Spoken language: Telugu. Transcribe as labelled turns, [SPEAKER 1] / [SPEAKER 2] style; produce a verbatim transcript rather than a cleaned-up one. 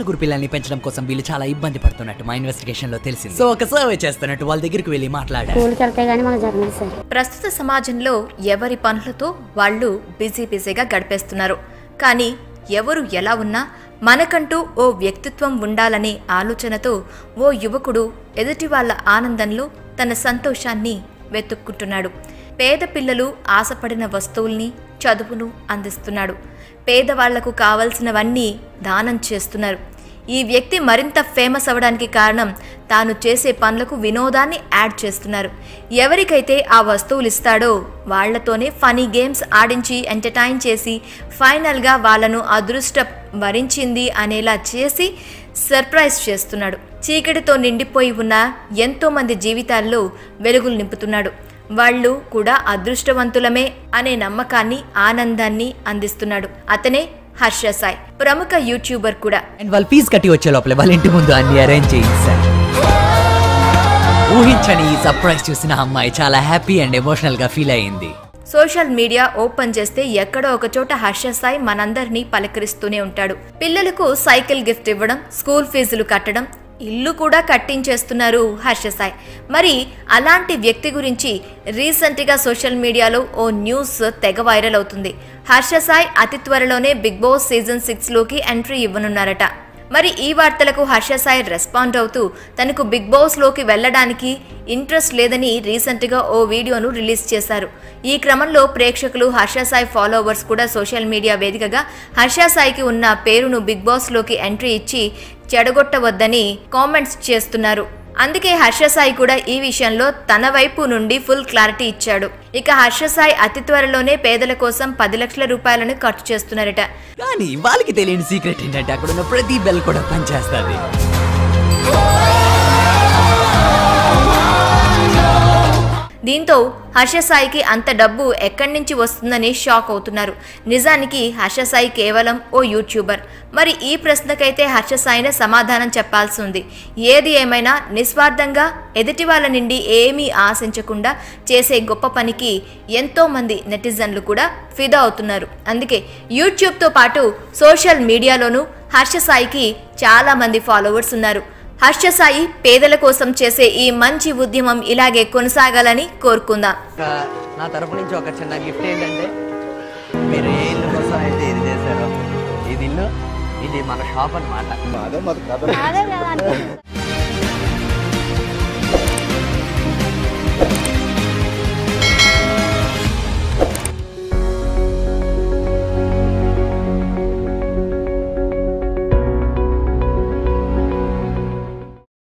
[SPEAKER 1] నలుగురు పిల్లల్ని పెంచడం కోసం వీళ్ళు చాలా ఇబ్బంది పడుతున్నట్టు మా ఇన్వెస్టిగేషన్ లో తెలిసింది. సో ఒక సర్వే చేస్తున్నట్టు వాళ్ళ దగ్గరికి వెళ్ళి మాట్లాడారు.
[SPEAKER 2] ప్రస్తుత సమాజంలో ఎవరి పనులతో వాళ్ళు బిజీ బిజీగా గడిపేస్తున్నారు. కానీ ఎవరు ఎలా ఉన్నా మనకంటూ ఓ వ్యక్తిత్వం ఉండాలనే ఆలోచనతో ఓ యువకుడు ఎదుటి వాళ్ళ ఆనందంలో తన సంతోషాన్ని వెతుక్కుంటున్నాడు. పేద పిల్లలు ఆశపడిన వస్తువుల్ని, చదువును అందిస్తున్నాడు. పేదవాళ్లకు కావలసినవన్నీ దానం చేస్తున్నారు. ఈ వ్యక్తి మరింత ఫేమస్ అవ్వడానికి కారణం తాను చేసే పనులకు వినోదాన్ని యాడ్ చేస్తున్నారు. ఎవరికైతే ఆ వస్తువులు ఇస్తాడో వాళ్లతోనే ఫనీ గేమ్స్ ఆడించి ఎంటర్టైన్ చేసి ఫైనల్గా వాళ్ళను అదృష్టం వరించింది అనేలా చేసి సర్ప్రైజ్ చేస్తున్నాడు. చీకటితో నిండిపోయి ఉన్న ఎంతోమంది జీవితాల్లో వెలుగులు నింపుతున్నాడు. వాళ్ళు కూడా అదృష్టవంతులమే అనే నమ్మకాన్ని, ఆనందాన్ని అందిస్తున్నాడు. అతనే హర్ష సాయి, ప్రముఖ యూట్యూబర్ కూడా.
[SPEAKER 1] అండ్ వాళ్ళు ఫీజు కట్టి వచ్చే లోపల వాళ్ళ ఇంటి ముందు అన్ని అరేంజ్ చేయిస్తారు. ఊహించని ఈ సర్ప్రైజ్ చూసిన అమ్మాయి చాలా హ్యాపీ అండ్ ఎమోషనల్ గా ఫీల్ అయ్యింది.
[SPEAKER 2] సోషల్ మీడియా ఓపెన్ చేస్తే ఎక్కడో ఒక చోట హర్ష సాయి మనందరినీ పలకరిస్తూనే ఉంటాడు. పిల్లలకు సైకిల్ గిఫ్ట్ ఇవ్వడం, స్కూల్ ఫీజులు కట్టడం, ఇల్లు కూడా కట్టించేస్తున్నారు హర్ష సాయి. మరి అలాంటి వ్యక్తి గురించి రీసెంట్గా సోషల్ మీడియాలో ఓ న్యూస్ తెగ వైరల్ అవుతుంది. హర్ష సాయి అతి త్వరలోనే బిగ్ బాస్ సీజన్ సిక్స్ లోకి ఎంట్రీ ఇవ్వనున్నారట. మరి ఈ వార్తలకు హర్ష సాయి రెస్పాండ్ అవుతూ తనకు బిగ్ బాస్ లోకి వెళ్లడానికి ఇంట్రెస్ట్ లేదని రీసెంట్గా ఓ వీడియోను రిలీజ్ చేశారు. ఈ క్రమంలో ప్రేక్షకులు, హర్ష సాయి ఫాలోవర్స్ కూడా సోషల్ మీడియా వేదికగా హర్ష సాయికి ఉన్న పేరును బిగ్ బాస్ లోకి ఎంట్రీ ఇచ్చి చెడగొట్టవద్దని కామెంట్స్ చేస్తున్నారు. అందుకే హర్ష సాయి కూడా ఈ విషయంలో తన వైపు నుండి ఫుల్ క్లారిటీ ఇచ్చాడు. ఇక హర్ష సాయి అతి త్వరలోనే పేదల కోసం పది లక్షల రూపాయలను ఖర్చు చేస్తున్నారట.
[SPEAKER 1] కానీ వాళ్ళకి తెలియని సీక్రెట్ ఏంటంటే అక్కడ ఉన్న ప్రతి బెల్ కూడా పనిచేస్తుంది.
[SPEAKER 2] దీంతో హర్ష సాయికి అంత డబ్బు ఎక్కడి నుంచి వస్తుందని షాక్ అవుతున్నారు. నిజానికి హర్ష సాయి కేవలం ఓ యూట్యూబర్. మరి ఈ ప్రశ్నకైతే హర్ష సాయినే సమాధానం చెప్పాల్సి ఉంది. ఏది ఏమైనా నిస్వార్థంగా ఎదుటి వాళ్ళ నుండి ఏమీ ఆశించకుండా చేసే గొప్ప పనికి ఎంతో మంది నెటిజన్లు కూడా ఫిదా అవుతున్నారు. అందుకే యూట్యూబ్తో పాటు సోషల్ మీడియాలోనూ హర్ష సాయికి చాలా మంది ఫాలోవర్స్ ఉన్నారు. హర్ష సాయి పేదల కోసం చేసే ఈ మంచి ఉద్యమం ఇలాగే కొనసాగాలని కోరుకుందాం.
[SPEAKER 1] నా తరపు నుంచి ఒక చిన్న గిఫ్ట్ ఏంటంటే, మీరు ఏ ఇల్లు కోసం అయితే ఇది చేశారో, ఇది ఇల్లు, ఇది మన షాప్ అన్నమాట.